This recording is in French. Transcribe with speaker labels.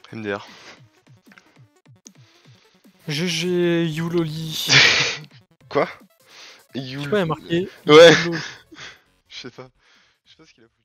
Speaker 1: MDR.
Speaker 2: GG Uloli.
Speaker 1: Quoi
Speaker 2: Je sais pas, il y a marqué.
Speaker 1: Ouais.
Speaker 2: Uloli.
Speaker 1: Je sais pas ce qu'il a foutu.